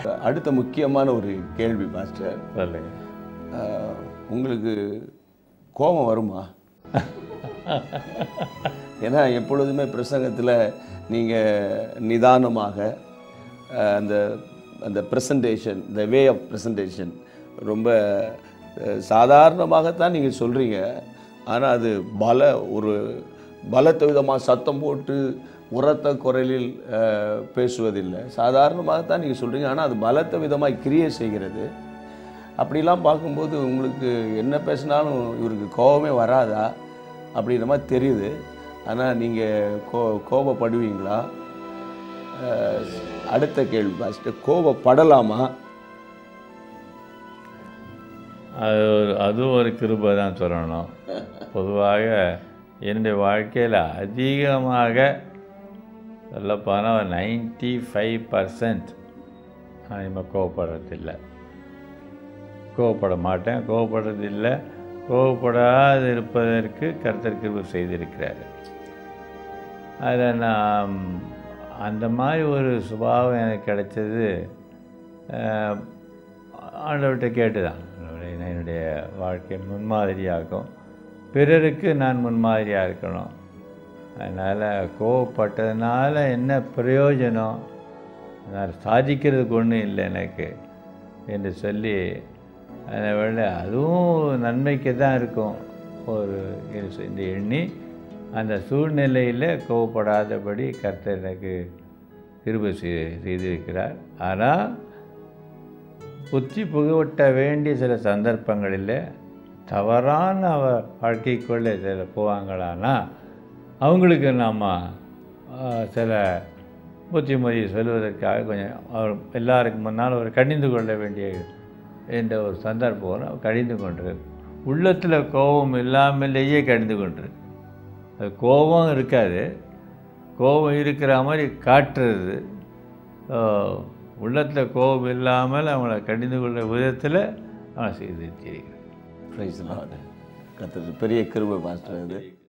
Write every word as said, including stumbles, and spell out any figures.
அடுத்த முக்கியமான ஒரு கேள்வி மாஸ்டர். சொல்லுங்க. உங்களுக்கு கோபம் வருமா? ஏன்னா எப்பொழுதுமே பிரசங்கத்தில் நீங்கள் நிதானமாக அந்த அந்த presentation, the way of presentation ரொம்ப சாதாரணமாகத்தான் நீங்கள் சொல்கிறீங்க. ஆனால் அது பல ஒரு பலத்த விதமாக சத்தம் போட்டு உரத்த குரலில் பேசுவதில்லை, சாதாரணமாகத்தான் நீங்கள் சொல்கிறீங்க. ஆனால் அது பலத்த விதமாக கிரியை செய்கிறது. அப்படிலாம் பார்க்கும்போது உங்களுக்கு என்ன பேசினாலும் இவருக்கு கோபமே வராதா அப்படின்ற மாதிரி தெரியுது. ஆனால் நீங்கள் கோ கோபப்படுவீங்களா? அடுத்த கேள்வி பாஸ்டர், கோபப்படலாமா? அது ஒரு அதுவும் ஒரு கிருபை தான் சொல்லணும். பொதுவாக என்னுடைய வாழ்க்கையில் அதிகமாக சொல்லப்போனால் நைன்டி ஃபைவ் பர்சன்ட் நான் இனிமேல் கோவப்படுறதில்லை, கோவப்பட மாட்டேன், கோவப்படுறதில்லை. கோவப்படாது இருப்பதற்கு கர்த்தர் கிருபை செய்திருக்கிறார். அதில் நான் அந்த மாதிரி ஒரு சுபாவம் எனக்கு கிடைச்சது ஆண்டவர்கிட்ட கேட்டு தான். என்னுடைய வாழ்க்கை முன்மாதிரியாகும், பிறருக்கு நான் முன்மாதிரியாக இருக்கணும். அதனால் கோவப்பட்டதுனால என்ன பிரயோஜனம், நான் சாதிக்கிறதுக்கு ஒன்றும் இல்லை எனக்கு என்று சொல்லி அதை விட அதுவும் நன்மைக்கு தான் இருக்கும் ஒரு இந்த எண்ணி அந்த சூழ்நிலையில் கோவப்படாதபடி கர்த்தர் எனக்கு கிருபை செய்திருக்கிறார். ஆனால் புத்தி புகவட்ட வேண்டிய சில சந்தர்ப்பங்களில் தவறான வாழ்க்கைக்குள்ளே சில போவாங்களானா அவங்களுக்கு நாம் சில புத்திமொழி சொல்வதற்காக கொஞ்சம் அவர் எல்லாருக்கு முன்னால் ஒரு கடிந்து கொள்ள வேண்டிய என்ற ஒரு சந்தர்ப்பம் கடிந்து கொண்டு உள்ளத்தில் கோபம் இல்லாமலேயே கடிந்து கொண்டு, அது கோபம் இருக்காது, கோபம் இருக்கிற மாதிரி காட்டுறது, உள்ளத்தில் கோபம் இல்லாமல் அவங்கள கடிந்து கொள்ள விதத்தில் அவனை செய்து தெரிகிறேன். பெரிய கிருபை மாஸ்டர் அது.